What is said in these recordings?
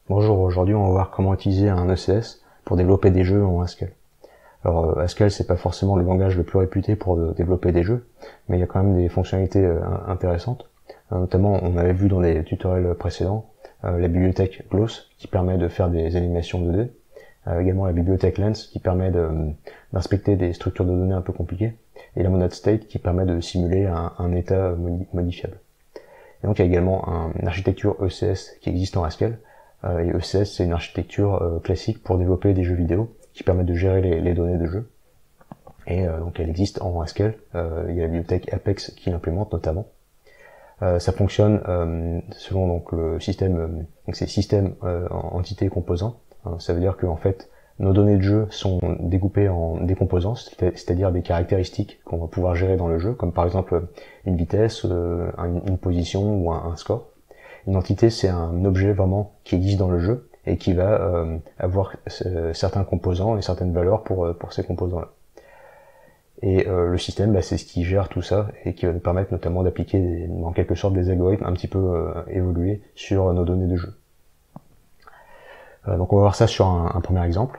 Bonjour, aujourd'hui on va voir comment utiliser un ECS pour développer des jeux en Haskell. Alors Haskell c'est pas forcément le langage le plus réputé pour développer des jeux, mais il y a quand même des fonctionnalités intéressantes. Notamment on avait vu dans les tutoriels précédents la bibliothèque Gloss qui permet de faire des animations 2D, également la bibliothèque Lens qui permet d'inspecter des structures de données un peu compliquées, et la monad state qui permet de simuler un état modifiable. Et donc il y a également une architecture ECS qui existe en Haskell. Et ECS, c'est une architecture classique pour développer des jeux vidéo qui permet de gérer les données de jeu. Et donc elle existe en Haskell. Il y a la bibliothèque Apex qui l'implémente notamment. Ça fonctionne selon donc le système, donc c'est système entité composant. Ça veut dire que en fait nos données de jeu sont découpées en des composants, c'est-à-dire des caractéristiques qu'on va pouvoir gérer dans le jeu, comme par exemple une vitesse, une position ou un score. Une entité, c'est un objet vraiment qui existe dans le jeu et qui va avoir certains composants et certaines valeurs pour ces composants-là. Et le système, c'est ce qui gère tout ça et qui va nous permettre notamment d'appliquer en quelque sorte des algorithmes un petit peu évolués sur nos données de jeu. Donc on va voir ça sur un premier exemple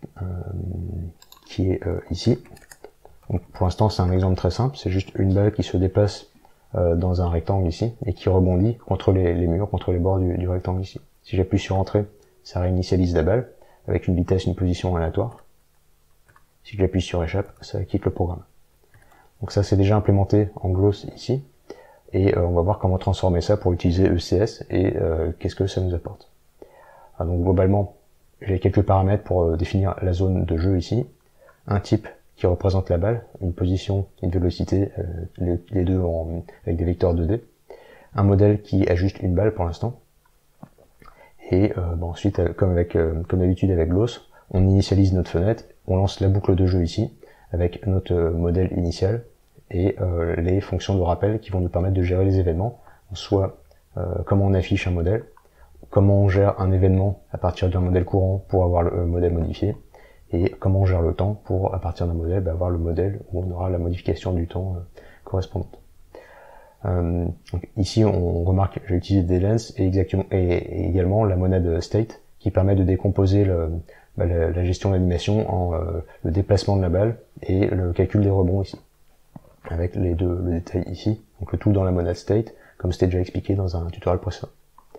qui est ici. Donc pour l'instant c'est un exemple très simple, c'est juste une balle qui se déplace dans un rectangle ici, et qui rebondit contre les murs, contre les bords du rectangle ici. Si j'appuie sur Entrée, ça réinitialise la balle, avec une vitesse, une position aléatoire. Si j'appuie sur Échappe, ça quitte le programme. Donc ça c'est déjà implémenté en Gloss ici, et on va voir comment transformer ça pour utiliser ECS, et qu'est-ce que ça nous apporte. Donc globalement, j'ai quelques paramètres pour définir la zone de jeu ici, un type qui représente la balle, une position, une vélocité, les deux avec des vecteurs 2D, un modèle qui ajuste une balle pour l'instant, et ensuite, comme d'habitude avec Gloss, on initialise notre fenêtre, on lance la boucle de jeu ici, avec notre modèle initial, et les fonctions de rappel qui vont nous permettre de gérer les événements, soit comment on affiche un modèle, comment on gère un événement à partir d'un modèle courant pour avoir le modèle modifié, et comment on gère le temps pour, à partir d'un modèle, avoir le modèle où on aura la modification du temps correspondante. Donc ici, on remarque que j'ai utilisé des lens et également la monad state qui permet de décomposer la gestion de l'animation en le déplacement de la balle et le calcul des rebonds ici, avec le détail ici, donc le tout dans la monad state, comme c'était déjà expliqué dans un tutoriel précédent.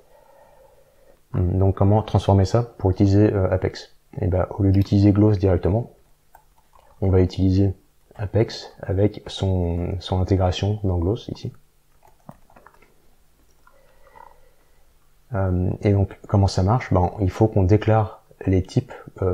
Donc comment transformer ça pour utiliser Apex? Et au lieu d'utiliser Gloss directement, on va utiliser Apex avec son intégration dans Gloss ici. Et donc comment ça marche? Il faut qu'on déclare les types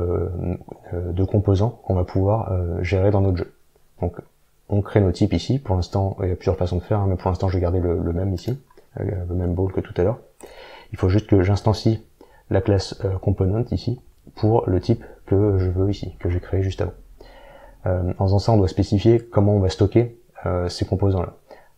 de composants qu'on va pouvoir gérer dans notre jeu. Donc on crée nos types ici. Pour l'instant, il y a plusieurs façons de faire, mais pour l'instant je vais garder le même ici, le même ball que tout à l'heure. Il faut juste que j'instancie la classe component ici pour le type que je veux ici, que j'ai créé juste avant. En faisant ça, on doit spécifier comment on va stocker ces composants-là.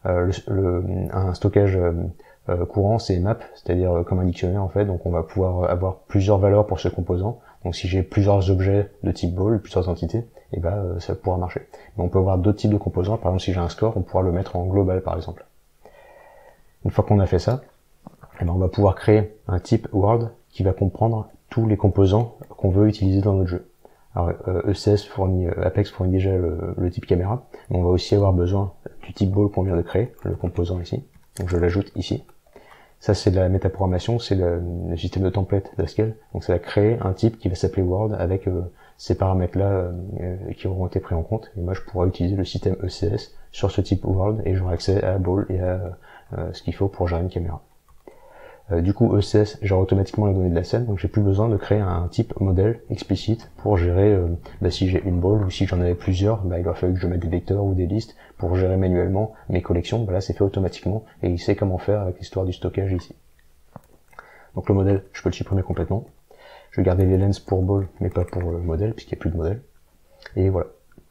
Un stockage courant, c'est map, c'est-à-dire comme un dictionnaire en fait, donc on va pouvoir avoir plusieurs valeurs pour ce composant. Donc si j'ai plusieurs objets de type ball, plusieurs entités, ça pourra marcher. Mais on peut avoir d'autres types de composants, par exemple si j'ai un score, on pourra le mettre en global par exemple. Une fois qu'on a fait ça, on va pouvoir créer un type Word qui va comprendre tous les composants qu'on veut utiliser dans notre jeu. Alors ECS Apex fournit déjà le type caméra, mais on va aussi avoir besoin du type ball qu'on vient de créer, le composant ici. Donc je l'ajoute ici. Ça c'est de la métaprogrammation, c'est le système de template d'Haskell. Donc ça va créer un type qui va s'appeler Word avec ces paramètres-là qui auront été pris en compte. Et moi je pourrais utiliser le système ECS sur ce type Word et j'aurai accès à ball et à ce qu'il faut pour gérer une caméra. Du coup, ECS gère automatiquement les données de la scène, donc j'ai plus besoin de créer un type modèle explicite pour gérer si j'ai une ball ou si j'en avais plusieurs, il va falloir que je mette des vecteurs ou des listes pour gérer manuellement mes collections. Là, c'est fait automatiquement et il sait comment faire avec l'histoire du stockage ici. Donc le modèle, je peux le supprimer complètement. Je vais garder les lens pour ball, mais pas pour le modèle, puisqu'il n'y a plus de modèle. Et voilà.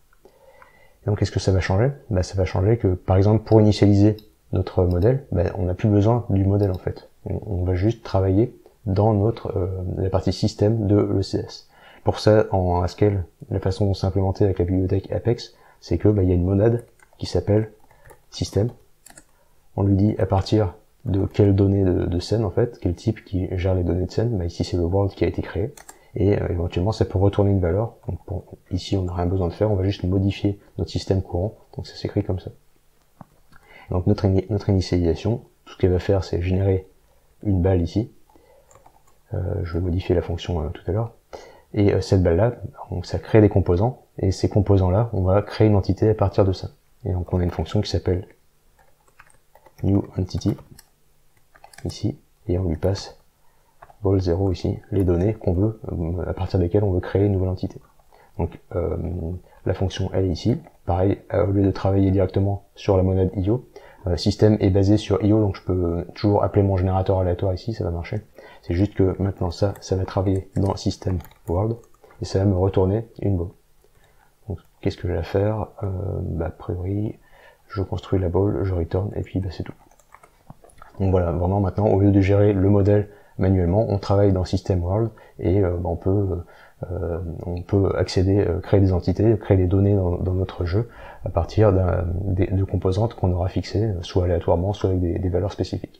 Et donc, qu'est-ce que ça va changer? Ça va changer que, par exemple, pour initialiser notre modèle, on n'a plus besoin du modèle en fait. On va juste travailler dans la partie système de l'ECS. Pour ça, en Haskell, la façon dont c'est implémenté avec la bibliothèque Apex, c'est que il y a une monade qui s'appelle système. On lui dit à partir de quelles données de scène en fait, quel type qui gère les données de scène. Bah, ici c'est le world qui a été créé, et éventuellement ça peut retourner une valeur. Donc ici on n'a rien besoin de faire, on va juste modifier notre système courant, donc ça s'écrit comme ça. Donc notre initialisation, tout ce qu'elle va faire c'est générer une balle ici, je vais modifier la fonction tout à l'heure, et cette balle là, donc ça crée des composants, et ces composants là, on va créer une entité à partir de ça. Et donc on a une fonction qui s'appelle new entity ici, et on lui passe ball0 ici, les données qu'on veut, à partir desquelles on veut créer une nouvelle entité. Donc la fonction elle ici, pareil, au lieu de travailler directement sur la monade IO, système est basé sur IO, donc je peux toujours appeler mon générateur aléatoire ici, ça va marcher. C'est juste que maintenant ça va travailler dans système world, et ça va me retourner une ball. Donc qu'est-ce que je vais faire, a priori, je construis la ball, je return, et puis c'est tout. Donc voilà, vraiment maintenant, au lieu de gérer le modèle manuellement, on travaille dans System World, et on peut accéder, créer des entités, créer des données dans notre jeu à partir de composantes qu'on aura fixées, soit aléatoirement, soit avec des valeurs spécifiques.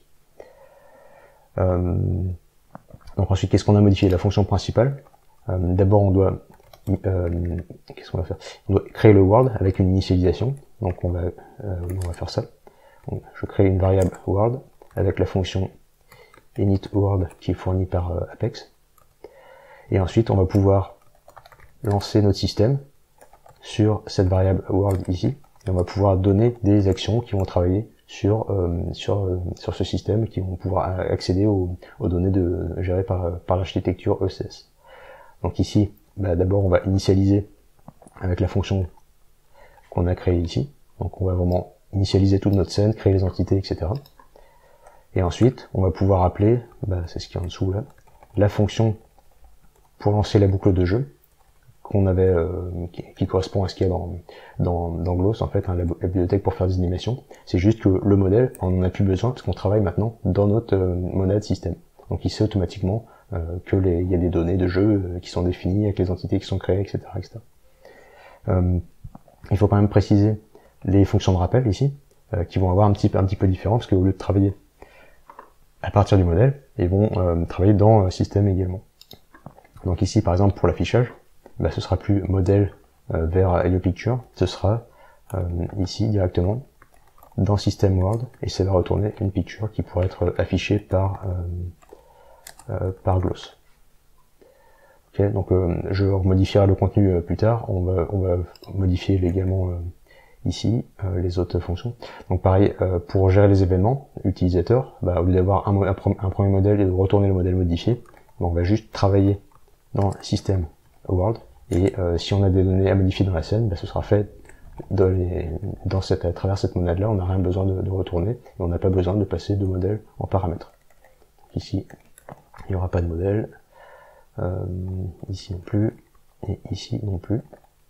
Donc ensuite, qu'est-ce qu'on a modifié? La fonction principale. D'abord, on doit qu'est-ce qu'on va faire? On doit créer le world avec une initialisation. Donc on va faire ça. Donc, je crée une variable world avec la fonction init world qui est fournie par Apex. Et ensuite, on va pouvoir lancer notre système sur cette variable world ici. Et on va pouvoir donner des actions qui vont travailler sur ce système, qui vont pouvoir accéder aux données gérées par l'architecture ECS. Donc ici, d'abord on va initialiser avec la fonction qu'on a créée ici. Donc on va vraiment initialiser toute notre scène, créer les entités, etc. Et ensuite, on va pouvoir appeler, c'est ce qui est en dessous là, la fonction pour lancer la boucle de jeu qu'on avait, qui correspond à ce qu'il y a dans Gloss, en fait, la bibliothèque pour faire des animations. C'est juste que le modèle, on en a plus besoin parce qu'on travaille maintenant dans notre monade système. Donc il sait automatiquement il y a des données de jeu qui sont définies avec les entités qui sont créées, etc. etc. Il faut quand même préciser les fonctions de rappel ici, qui vont avoir un petit peu différent, parce qu'au lieu de travailler à partir du modèle, ils vont travailler dans système également. Donc ici, par exemple, pour l'affichage, ce sera plus modèle vers Hello Picture, ce sera ici directement dans System World, et ça va retourner une picture qui pourrait être affichée par Gloss. Okay, donc je modifierai le contenu plus tard. On va modifier également ici les autres fonctions. Donc pareil, pour gérer les événements utilisateurs, au lieu d'avoir un premier modèle et de retourner le modèle modifié, on va juste travailler dans System World, et si on a des données à modifier dans la scène, ce sera fait à travers cette monade là. On n'a rien besoin de retourner, et on n'a pas besoin de passer de modèle en paramètres. Ici il n'y aura pas de modèle, ici non plus, et ici non plus.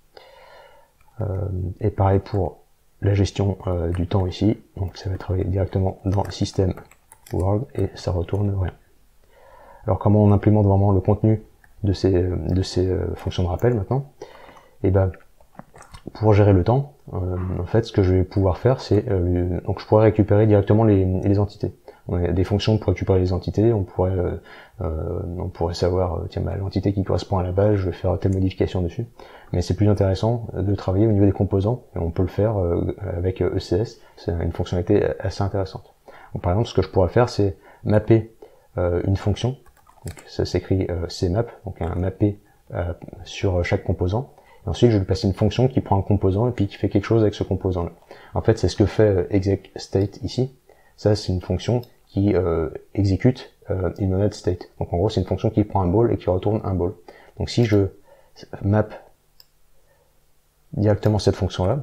Et pareil pour la gestion du temps ici, donc ça va travailler directement dans System World, et ça retourne rien. Alors comment on implémente vraiment le contenu de ces fonctions de rappel maintenant? Et pour gérer le temps, en fait, ce que je vais pouvoir faire, c'est donc je pourrais récupérer directement les entités. On a des fonctions pour récupérer les entités. On pourrait savoir, tiens, l'entité qui correspond à la base, je vais faire telle modification dessus. Mais c'est plus intéressant de travailler au niveau des composants, et on peut le faire avec ECS. C'est une fonctionnalité assez intéressante. Donc, par exemple, ce que je pourrais faire, c'est mapper une fonction. Donc, ça s'écrit cmap, donc un mappé sur chaque composant. Et ensuite, je vais lui passer une fonction qui prend un composant et puis qui fait quelque chose avec ce composant-là. En fait, c'est ce que fait exec state ici. Ça, c'est une fonction qui exécute une monade state. Donc en gros, c'est une fonction qui prend un ball et qui retourne un ball. Donc si je map directement cette fonction-là,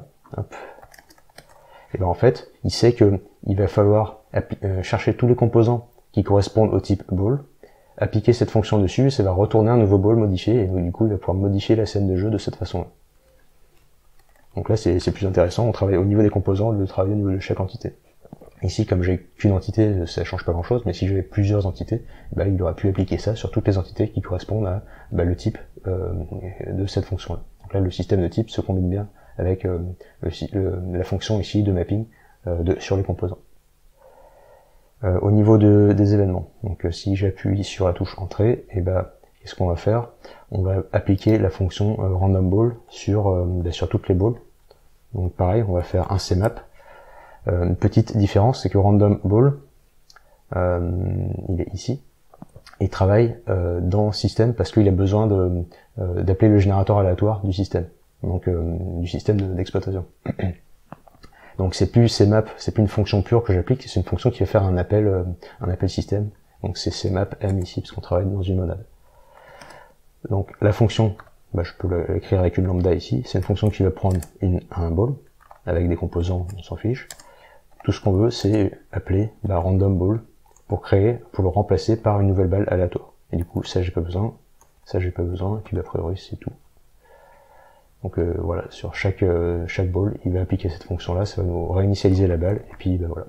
et en fait, il sait que il va falloir chercher tous les composants qui correspondent au type ball, appliquer cette fonction dessus, et ça va retourner un nouveau ball modifié, et donc, du coup, il va pouvoir modifier la scène de jeu de cette façon-là. Donc là, c'est plus intéressant, on travaille au niveau des composants, au lieu de travailler au niveau de chaque entité. Ici, comme j'ai qu'une entité, ça change pas grand-chose, mais si j'avais plusieurs entités, il aurait pu appliquer ça sur toutes les entités qui correspondent à le type de cette fonction-là. Donc là, le système de type se combine bien avec la fonction ici de mapping sur les composants. Au niveau des événements, donc si j'appuie sur la touche entrée, et qu'est-ce qu'on va faire? On va appliquer la fonction random ball sur toutes les balls. Donc pareil, on va faire un cmap. Une petite différence, c'est que random ball, il est ici. Il travaille dans le système parce qu'il a besoin d'appeler le générateur aléatoire du système, donc du système d'exploitation. Donc c'est plus cmap, c'est plus une fonction pure que j'applique, c'est une fonction qui va faire un appel système. Donc c'est cmap m ici parce qu'on travaille dans une monade. Donc la fonction, je peux l'écrire avec une lambda ici. C'est une fonction qui va prendre un ball avec des composants, on s'en fiche. Tout ce qu'on veut, c'est appeler random ball pour le remplacer par une nouvelle balle aléatoire. Et du coup, ça j'ai pas besoin, et puis a priori c'est tout. Donc voilà, sur chaque ball, il va appliquer cette fonction-là, ça va nous réinitialiser la balle, et puis voilà.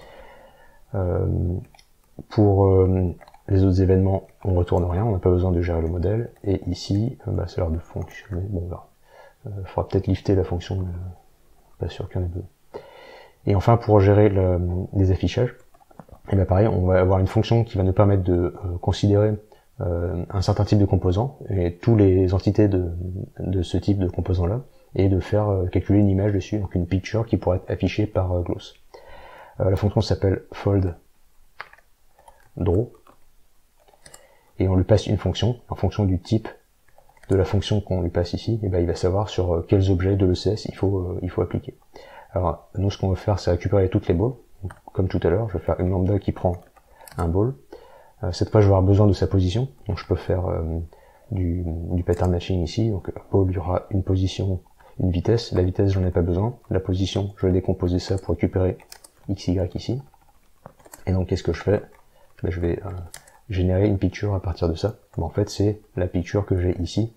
Pour les autres événements, on retourne rien, on n'a pas besoin de gérer le modèle, et ici, ça a l'air de fonctionner, bon on verra. Faudra peut-être lifter la fonction, mais pas sûr qu'il y en ait besoin. Et enfin, pour gérer les affichages, et pareil, on va avoir une fonction qui va nous permettre de considérer un certain type de composant et toutes les entités de ce type de composant là, et de faire calculer une image dessus, donc une picture qui pourrait être affichée par gloss. La fonction s'appelle fold draw, et on lui passe une fonction en fonction du type de la fonction qu'on lui passe ici. Et il va savoir sur quels objets de l'ECS il faut appliquer. Alors nous, ce qu'on va faire, c'est récupérer toutes les balls. Comme tout à l'heure, je vais faire une lambda qui prend un ball. Cette fois, je vais avoir besoin de sa position, donc je peux faire du pattern matching ici. Donc ball, il y aura une position, une vitesse. La vitesse, j'en ai pas besoin. La position, je vais décomposer ça pour récupérer x, y ici. Et donc, qu'est-ce que je fais? Je vais générer une picture à partir de ça. En fait, c'est la picture que j'ai ici.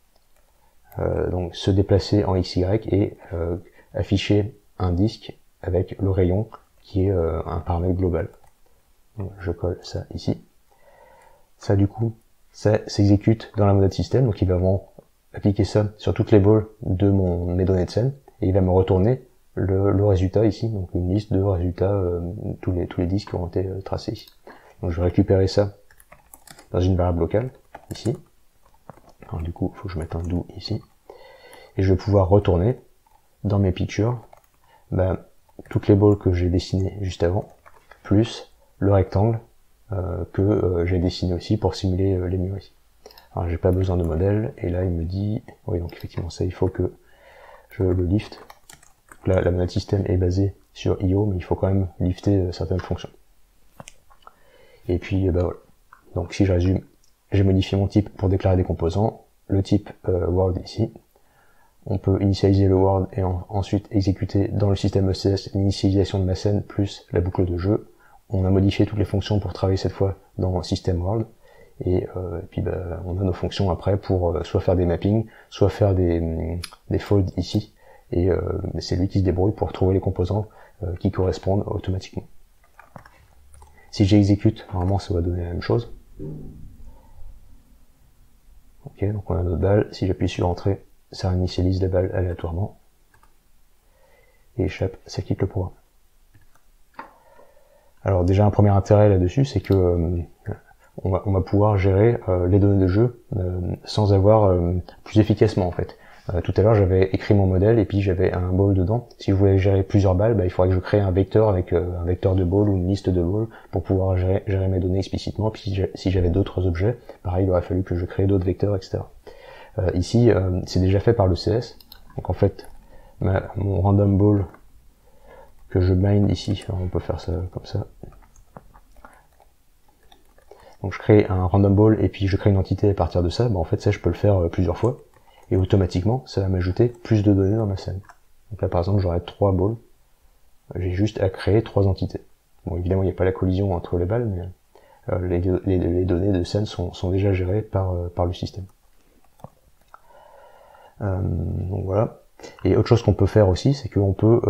Donc, se déplacer en x, y et afficher un disque avec le rayon qui est un paramètre global. Donc, je colle ça ici. Ça, du coup, ça s'exécute dans la monade système, donc il va vraiment appliquer ça sur toutes les balls de mes données de scène, et il va me retourner le résultat ici, donc une liste de résultats, tous les disques qui ont été tracés ici. Donc je vais récupérer ça dans une variable locale, ici. Alors du coup, il faut que je mette un do ici. Et je vais pouvoir retourner dans mes pictures toutes les balls que j'ai dessinées juste avant, plus le rectangle que j'ai dessiné aussi pour simuler les murs ici. Alors j'ai pas besoin de modèle, et là il me dit, oui donc effectivement ça il faut que je le lift. Là la monade système est basée sur IO, mais il faut quand même lifter certaines fonctions. Et puis voilà. Donc si je résume, j'ai modifié mon type pour déclarer des composants, le type world ici. On peut initialiser le world et ensuite exécuter dans le système ECS l'initialisation de ma scène plus la boucle de jeu. On a modifié toutes les fonctions pour travailler cette fois dans le système world. Et puis on a nos fonctions après pour soit faire des mappings, soit faire des folds ici. Et c'est lui qui se débrouille pour trouver les composants qui correspondent automatiquement. Si j'exécute, normalement ça va donner la même chose. Ok, donc on a notre balle. Si j'appuie sur entrée, ça initialise la balle aléatoirement. Et échappe, ça quitte le programme. Alors déjà un premier intérêt là-dessus, c'est que on va pouvoir gérer les données de jeu sans avoir plus efficacement en fait. Tout à l'heure j'avais écrit mon modèle et puis j'avais un ball dedans. Si je voulais gérer plusieurs balles, il faudrait que je crée un vecteur avec un vecteur de ball ou une liste de balls pour pouvoir gérer mes données explicitement. Puis si j'avais d'autres objets, pareil, il aurait fallu que je crée d'autres vecteurs, etc. Ici, c'est déjà fait par le CS. Donc en fait, mon random ball que je bind ici, alors on peut faire ça comme ça. Donc je crée un random ball et puis je crée une entité à partir de ça. En fait ça je peux le faire plusieurs fois et automatiquement ça va m'ajouter plus de données dans ma scène. Donc là par exemple j'aurai 3 balls, j'ai juste à créer 3 entités. Bon évidemment il n'y a pas la collision entre les balles, mais les données de scène sont déjà gérées par le système. Donc voilà. Et autre chose qu'on peut faire aussi, c'est qu'on peut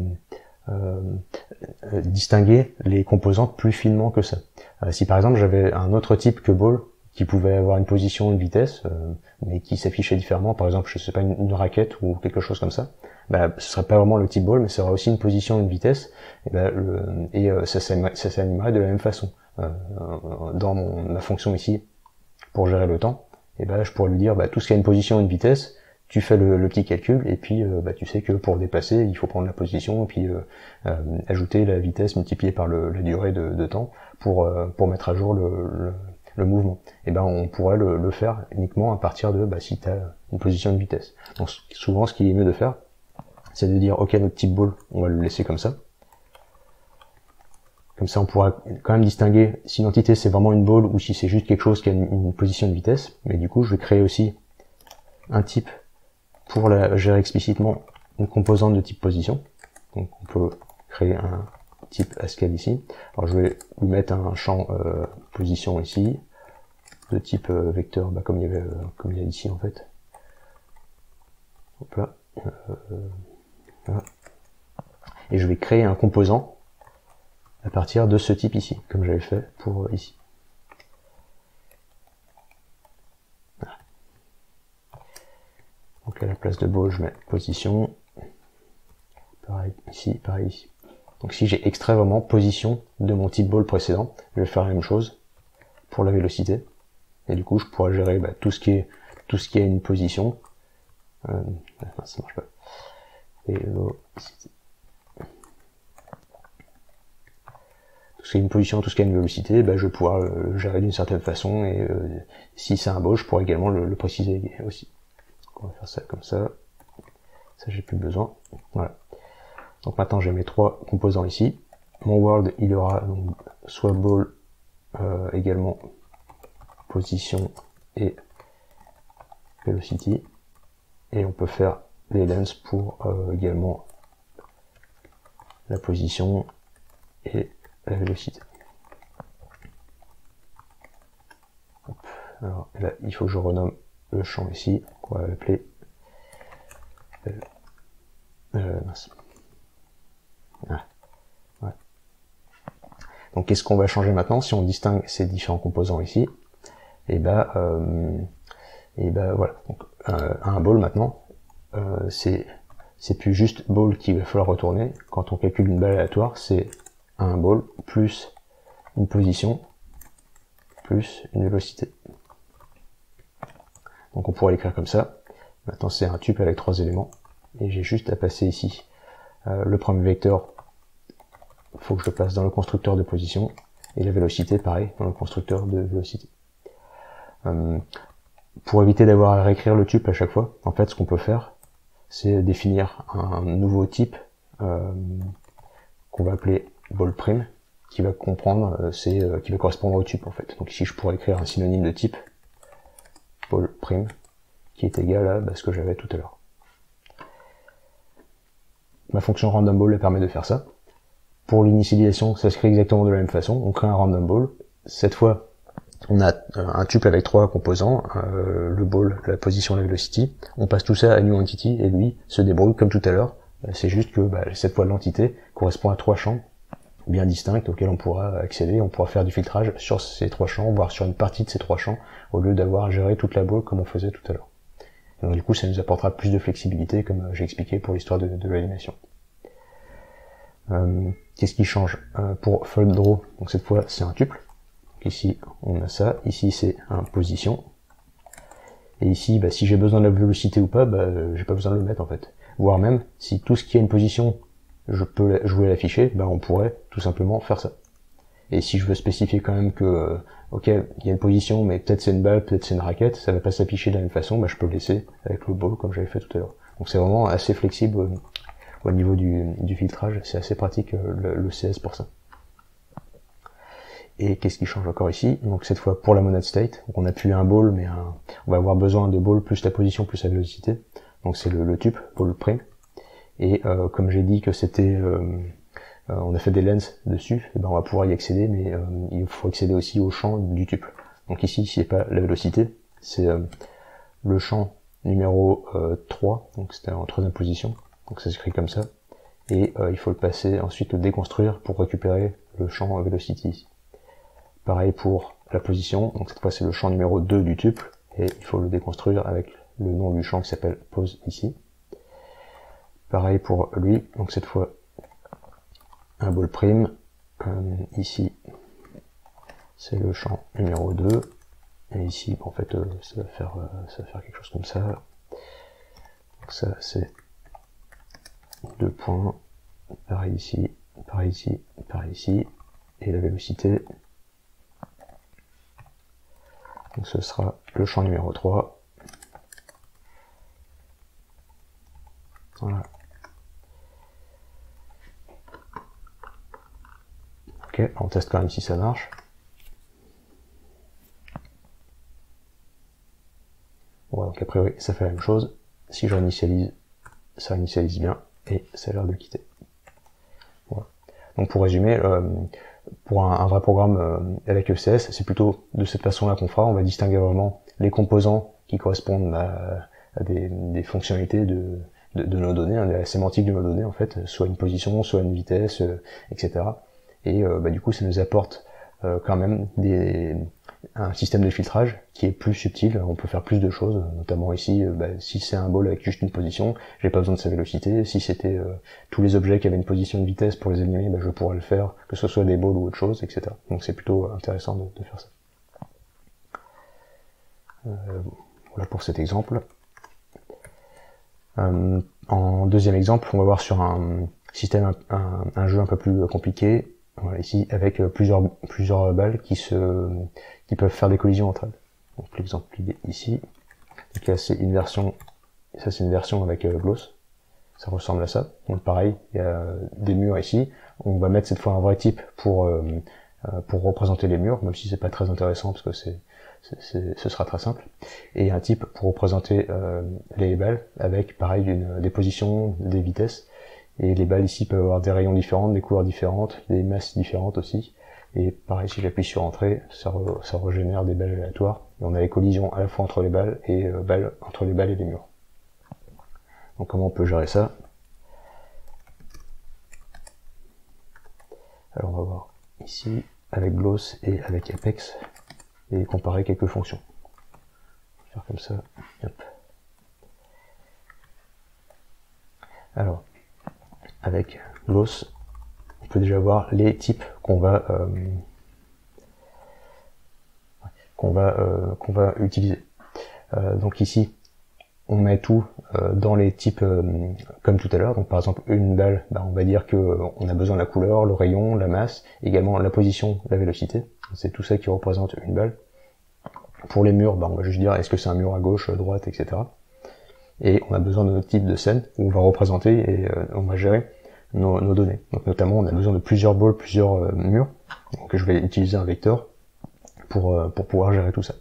distinguer les composantes plus finement que ça. Si par exemple j'avais un autre type que ball qui pouvait avoir une position, une vitesse, mais qui s'affichait différemment, par exemple je sais pas une raquette ou quelque chose comme ça, bah, ce serait pas vraiment le type ball, mais ça aura aussi une position et une vitesse, et ça s'animerait de la même façon. Dans ma fonction ici, pour gérer le temps, et ben je pourrais lui dire, bah, tout ce qui a une position et une vitesse, tu fais le petit calcul, et puis bah, tu sais que pour déplacer, il faut prendre la position, et puis ajouter la vitesse multipliée par la durée de temps pour mettre à jour le mouvement. Et ben on pourrait le faire uniquement à partir de si tu as une position et une vitesse. Donc souvent ce qui est mieux de faire, c'est de dire ok, notre type ball, on va le laisser comme ça. Comme ça on pourra quand même distinguer si l'entité c'est vraiment une ball ou si c'est juste quelque chose qui a une position et une vitesse. Mais du coup je vais créer aussi un type pour gérer explicitement une composante de type position. Donc on peut créer un type Haskell ici. Alors je vais lui mettre un champ position ici, de type vecteur, comme il y a ici en fait. Hop là. Voilà. Et je vais créer un composant à partir de ce type ici, comme j'avais fait pour ici. Voilà. Donc à la place de ball, je mets position. Pareil ici, pareil ici. Donc si j'ai extrait vraiment position de mon type ball précédent, je vais faire la même chose pour la vélocité. Et du coup, je pourrais gérer tout ce qui a une position. Ça marche pas. Vélocité. Tout ce qui a une position, tout ce qui a une vélocité, je vais pouvoir le gérer d'une certaine façon. Et si c'est un ball, je pourrais également le préciser aussi. Donc on va faire ça comme ça. Ça, j'ai plus besoin. Voilà. Donc maintenant, j'ai mes trois composants ici. Mon world, il aura donc soit ball également position et velocity, et on peut faire les lengths pour également la position et la vélocité. Hop. Alors là, il faut que je renomme le champ ici, on va l'appeler mince. Ah, ouais. Donc qu'est-ce qu'on va changer maintenant si on distingue ces différents composants ici? Et voilà. Donc un ball maintenant, c'est plus juste ball qu'il va falloir retourner. Quand on calcule une balle aléatoire, c'est un ball plus une position plus une vélocité. Donc on pourrait l'écrire comme ça. Maintenant c'est un tuple avec trois éléments et j'ai juste à passer ici le premier vecteur. Il faut que je le passe dans le constructeur de position et la vélocité pareil dans le constructeur de vélocité. Pour éviter d'avoir à réécrire le tuple à chaque fois, en fait ce qu'on peut faire, c'est définir un nouveau type qu'on va appeler ball prime, qui va comprendre, qui va correspondre au tuple en fait. Donc ici je pourrais écrire un synonyme de type ball prime qui est égal à ce que j'avais tout à l'heure. Ma fonction random ball elle permet de faire ça. Pour l'initialisation, ça se crée exactement de la même façon. On crée un random ball. Cette fois, on a un tuple avec trois composants, le ball, la position, la velocity. On passe tout ça à new entity et lui se débrouille comme tout à l'heure. C'est juste que cette fois l'entité correspond à trois champs bien distincts auxquels on pourra accéder. On pourra faire du filtrage sur ces trois champs, voire sur une partie de ces trois champs, au lieu d'avoir à gérer toute la ball comme on faisait tout à l'heure. Donc du coup, ça nous apportera plus de flexibilité, comme j'ai expliqué pour l'histoire de l'animation. Qu'est-ce qui change pour fold draw? Donc cette fois, c'est un tuple. Ici, on a ça. Ici, c'est un position. Et ici, si j'ai besoin de la vélocité ou pas, j'ai pas besoin de le mettre en fait. Voire même, si tout ce qui a une position, je peux jouer à l'afficher, on pourrait tout simplement faire ça. Et si je veux spécifier quand même que, ok, il y a une position, mais peut-être c'est une balle, peut-être c'est une raquette, ça va pas s'afficher de la même façon, je peux le laisser avec le ball comme j'avais fait tout à l'heure. Donc c'est vraiment assez flexible au niveau du filtrage, c'est assez pratique le CS pour ça. Et qu'est-ce qui change encore ici? Donc cette fois pour la monad state, donc on n'a plus un ball, mais on va avoir besoin de ball plus la position plus la vélocité. Donc c'est le tuple, ball prime. Et comme j'ai dit que c'était on a fait des lens dessus, on va pouvoir y accéder, mais il faut accéder aussi au champ du tuple. Donc ici, c'est pas la vélocité, c'est le champ numéro 3, donc c'était en troisième position, donc ça s'écrit comme ça, et il faut le passer, ensuite le déconstruire pour récupérer le champ velocity ici. Pareil pour la position, donc cette fois c'est le champ numéro 2 du tuple, et il faut le déconstruire avec le nom du champ qui s'appelle pose ici. Pareil pour lui, donc cette fois un ball prime, ici c'est le champ numéro 2, et ici en fait ça va faire quelque chose comme ça. Donc ça c'est 2 points, pareil ici, pareil ici, pareil ici, et la vélocité, donc ce sera le champ numéro 3. Voilà. Ok, on teste quand même si ça marche. Voilà, donc a priori ça fait la même chose. Si je réinitialise, ça initialise bien et ça a l'air de quitter. Voilà. Donc pour résumer, pour un vrai programme avec ECS, c'est plutôt de cette façon-là qu'on fera. On va distinguer vraiment les composants qui correspondent à des fonctionnalités de nos données, de la sémantique de nos données en fait, soit une position, soit une vitesse, etc. Et du coup ça nous apporte quand même un système de filtrage qui est plus subtil. On peut faire plus de choses, notamment ici, si c'est un ball avec juste une position, j'ai pas besoin de sa vélocité. Si c'était tous les objets qui avaient une position de vitesse pour les éliminer, je pourrais le faire, que ce soit des balls ou autre chose, etc. Donc c'est plutôt intéressant de faire ça. Voilà pour cet exemple. En deuxième exemple, on va voir sur un système, un jeu un peu plus compliqué. Voilà, ici avec plusieurs balles qui peuvent faire des collisions entre elles. Donc l'exemple il est ici. Donc là c'est une version, ça c'est une version avec Gloss. Ça ressemble à ça. Donc pareil, il y a des murs ici. On va mettre cette fois un vrai type pour représenter les murs, même si c'est pas très intéressant parce que ce sera très simple. Et un type pour représenter les balles avec pareil des positions, des vitesses. Et les balles ici peuvent avoir des rayons différents, des couleurs différentes, des masses différentes aussi. Et pareil, si j'appuie sur entrée, ça régénère des balles aléatoires. Et on a les collisions à la fois entre les balles et entre les balles et les murs. Donc comment on peut gérer ça? Alors on va voir ici avec Gloss et avec Apex et comparer quelques fonctions. On va faire comme ça. Hop. Alors avec Gloss, on peut déjà voir les types qu'on va utiliser. Donc ici, on met tout dans les types comme tout à l'heure. Donc par exemple une balle, on va dire que on a besoin de la couleur, le rayon, la masse, également la position, la vélocité. C'est tout ça qui représente une balle. Pour les murs, on va juste dire est-ce que c'est un mur à gauche, à droite, etc. Et on a besoin de notre type de scène où on va représenter et on va gérer nos données. Donc notamment on a besoin de plusieurs balls, plusieurs murs. Donc je vais utiliser un vecteur pour pouvoir gérer tout ça.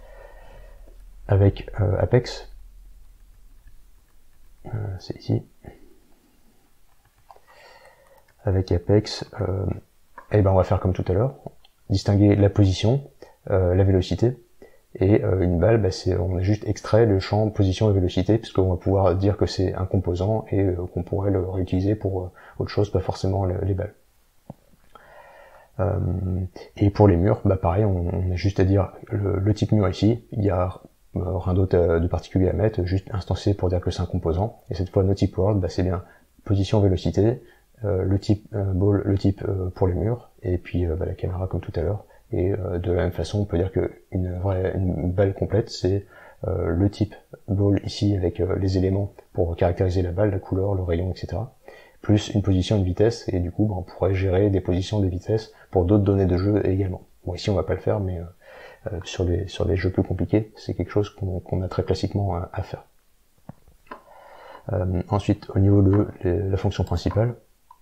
Avec Apex, c'est ici. Avec Apex, on va faire comme tout à l'heure, distinguer la position, la vélocité, et une balle, on a juste extrait le champ position et vélocité, puisqu'on va pouvoir dire que c'est un composant et qu'on pourrait le réutiliser pour autre chose, pas forcément les balles. Et pour les murs, pareil, on a juste à dire le type mur ici, il y a rien d'autre de particulier à mettre, juste instancier pour dire que c'est un composant, et cette fois notre type world, c'est bien position, vélocité, le type ball, le type pour les murs, et puis la caméra comme tout à l'heure. Et de la même façon, on peut dire qu'une balle complète, c'est le type ball ici avec les éléments pour caractériser la balle, la couleur, le rayon, etc. Plus une position, une vitesse, et du coup, on pourrait gérer des positions, des vitesses pour d'autres données de jeu également. Bon, ici, on va pas le faire, mais sur des jeux plus compliqués, c'est quelque chose qu'on a très classiquement à faire. Ensuite, au niveau de la fonction principale,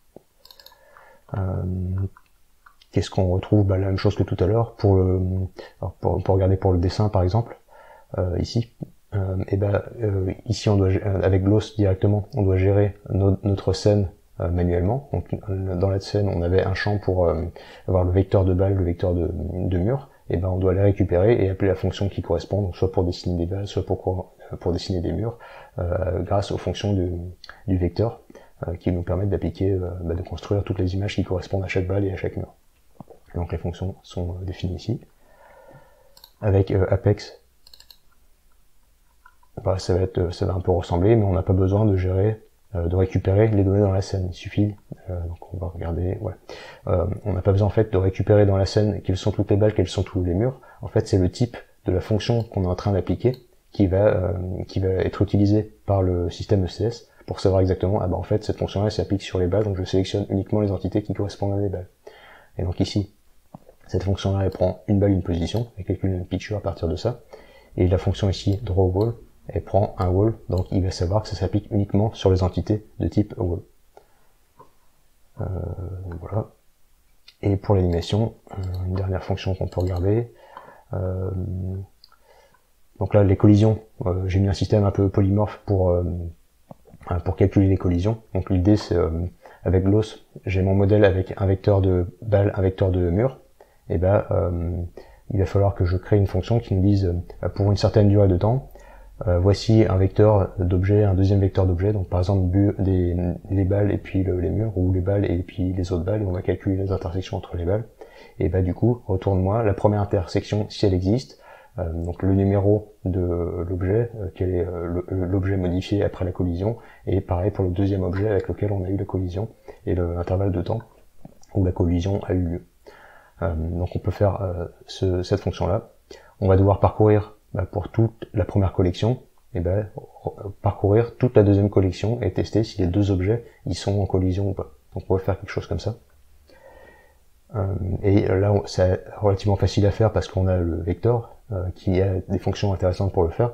qu'est-ce qu'on retrouve? La même chose que tout à l'heure pour regarder pour le dessin par exemple. Ici, ici on doit avec Gloss directement, on doit gérer notre scène manuellement. Donc dans la scène, on avait un champ pour avoir le vecteur de balle, le vecteur de mur. Et on doit les récupérer et appeler la fonction qui correspond, donc soit pour dessiner des balles, soit pour dessiner des murs, grâce aux fonctions du vecteur qui nous permettent d'appliquer, de construire toutes les images qui correspondent à chaque balle et à chaque mur. Donc les fonctions sont définies ici. Avec Apex, ça va un peu ressembler, mais on n'a pas besoin de gérer de récupérer les données dans la scène. Il suffit, donc on va regarder, ouais. On n'a pas besoin en fait de récupérer dans la scène quelles sont toutes les balles, quels sont tous les murs. En fait, c'est le type de la fonction qu'on est en train d'appliquer qui va être utilisé par le système ECS pour savoir exactement, ah bah en fait cette fonction-là s'applique sur les balles, donc je sélectionne uniquement les entités qui correspondent à des balles. Et donc ici, cette fonction-là, elle prend une balle, une position, elle calcule une picture à partir de ça. Et la fonction ici, drawWall, elle prend un wall, donc il va savoir que ça s'applique uniquement sur les entités de type wall. Voilà. Et pour l'animation, une dernière fonction qu'on peut regarder. Donc là, les collisions, j'ai mis un système un peu polymorphe pour calculer les collisions. Donc l'idée, c'est avec Gloss, j'ai mon modèle avec un vecteur de balle, un vecteur de mur. Et ben, il va falloir que je crée une fonction qui nous dise pour une certaine durée de temps, voici un vecteur d'objet, un deuxième vecteur d'objet, donc par exemple les balles et puis les murs, ou les balles et puis les autres balles, et on va calculer les intersections entre les balles. Et bah du coup, retourne-moi la première intersection si elle existe, donc le numéro de l'objet, quel est l'objet modifié après la collision, et pareil pour le deuxième objet avec lequel on a eu la collision, et l'intervalle de temps où la collision a eu lieu. Donc on peut faire cette fonction-là. On va devoir parcourir pour toute la première collection, et parcourir toute la deuxième collection et tester si les deux objets ils sont en collision ou pas. Donc on va faire quelque chose comme ça. Et là c'est relativement facile à faire parce qu'on a le vecteur qui a des fonctions intéressantes pour le faire.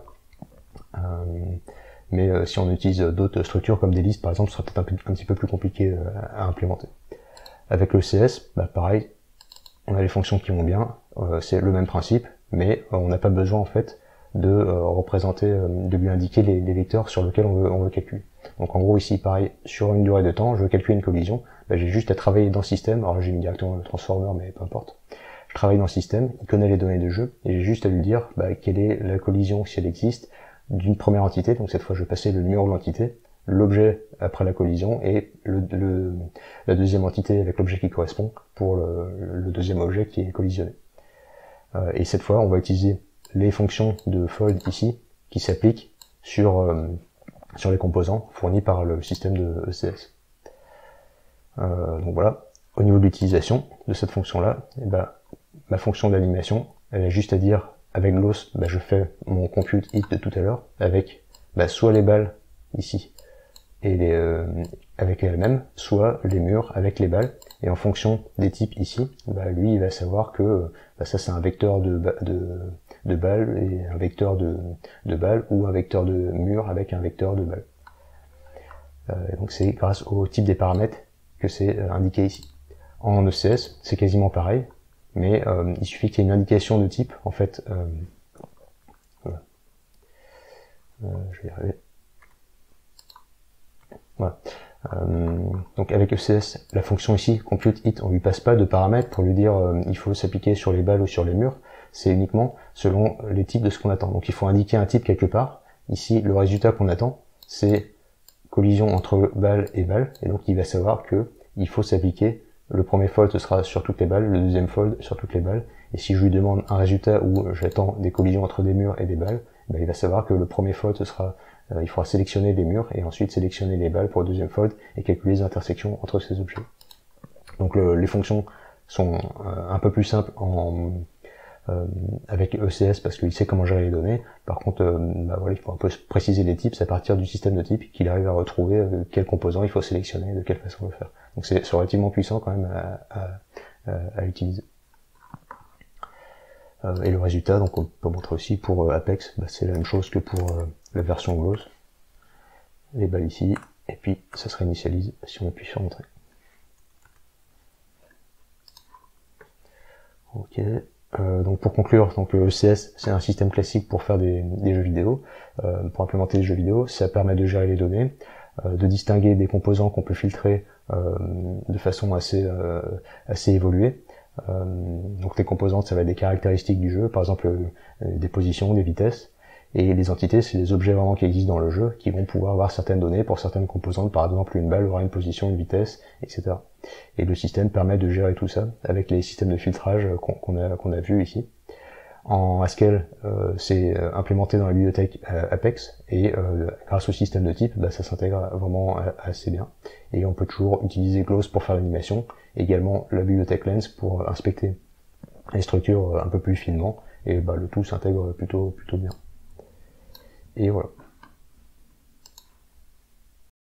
Mais si on utilise d'autres structures comme des listes par exemple, ce sera peut-être un petit peu plus compliqué à implémenter. Avec le CS, pareil, on a les fonctions qui vont bien, c'est le même principe, mais on n'a pas besoin en fait de représenter, de lui indiquer les vecteurs sur lesquels on veut calculer. Donc en gros ici pareil, sur une durée de temps, je veux calculer une collision, j'ai juste à travailler dans le système, alors j'ai mis directement le transformer mais peu importe. Je travaille dans le système, il connaît les données de jeu, et j'ai juste à lui dire quelle est la collision si elle existe d'une première entité, donc cette fois je vais passer le numéro de l'entité, l'objet après la collision et la deuxième entité avec l'objet qui correspond pour le deuxième objet qui est collisionné. Et cette fois, on va utiliser les fonctions de fold ici qui s'appliquent sur les composants fournis par le système de ECS. Donc voilà, au niveau de l'utilisation de cette fonction-là, ma fonction d'animation, elle a juste à dire avec Gloss, je fais mon compute hit de tout à l'heure avec soit les balles ici et avec elles-mêmes, soit les murs avec les balles, et en fonction des types ici, lui il va savoir que ça c'est un vecteur de balles et un vecteur de balles, ou un vecteur de mur avec un vecteur de balles. Donc c'est grâce au type des paramètres que c'est indiqué ici. En ECS, c'est quasiment pareil, mais il suffit qu'il y ait une indication de type, en fait, voilà. Je vais y arriver. Voilà. Donc avec ECS, la fonction ici, compute hit, on lui passe pas de paramètres pour lui dire il faut s'appliquer sur les balles ou sur les murs, c'est uniquement selon les types de ce qu'on attend. Donc il faut indiquer un type quelque part. Ici, le résultat qu'on attend, c'est collision entre balles, et donc il va savoir que il faut s'appliquer, le premier fold ce sera sur toutes les balles, le deuxième fold sur toutes les balles, et si je lui demande un résultat où j'attends des collisions entre des murs et des balles, il va savoir que le premier fold ce sera il faudra sélectionner les murs et ensuite sélectionner les balles pour le deuxième fold et calculer les intersections entre ces objets. Donc les fonctions sont un peu plus simples avec ECS parce qu'il sait comment gérer les données. Par contre, il faut un peu préciser les types, c'est à partir du système de type qu'il arrive à retrouver quel composant il faut sélectionner et de quelle façon le faire. Donc c'est relativement puissant quand même à utiliser. Et le résultat, donc on peut montrer aussi pour Apex, c'est la même chose que pour la version Gloss. Les balles ici, et puis ça se réinitialise si on appuie sur Entrée. Ok. Donc pour conclure, donc le ECS c'est un système classique pour faire des jeux vidéo, pour implémenter des jeux vidéo. Ça permet de gérer les données, de distinguer des composants qu'on peut filtrer de façon assez évoluée. Donc les composantes, ça va être des caractéristiques du jeu, par exemple des positions, des vitesses, et les entités, c'est des objets vraiment qui existent dans le jeu, qui vont pouvoir avoir certaines données pour certaines composantes, par exemple une balle aura une position, une vitesse, etc. Et le système permet de gérer tout ça avec les systèmes de filtrage qu'on a vu ici. En Haskell, c'est implémenté dans la bibliothèque Apex, et grâce au système de type, ça s'intègre vraiment assez bien. Et on peut toujours utiliser Gloss pour faire l'animation, également la bibliothèque Lens pour inspecter les structures un peu plus finement, et le tout s'intègre plutôt bien. Et voilà.